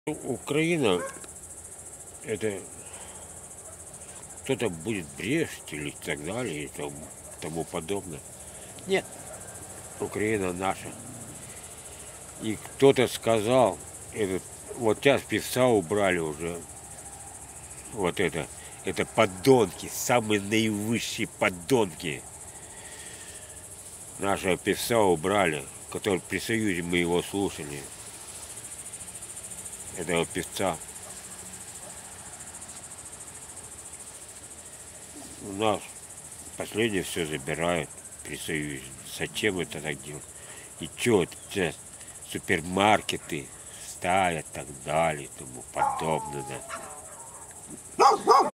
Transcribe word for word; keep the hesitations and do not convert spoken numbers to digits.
Украина, это кто-то будет брешить или так далее и тому, тому подобное. Нет, Украина наша. И кто-то сказал, этот, вот сейчас певца убрали уже, вот это, это подонки, самые наивысшие подонки. Нашего певца убрали, который при Союзе мы его слушали. Этого певца. У нас последнее все забирают при Союзе. Зачем это так делать? И что это супермаркеты ставят, так далее, и тому подобное.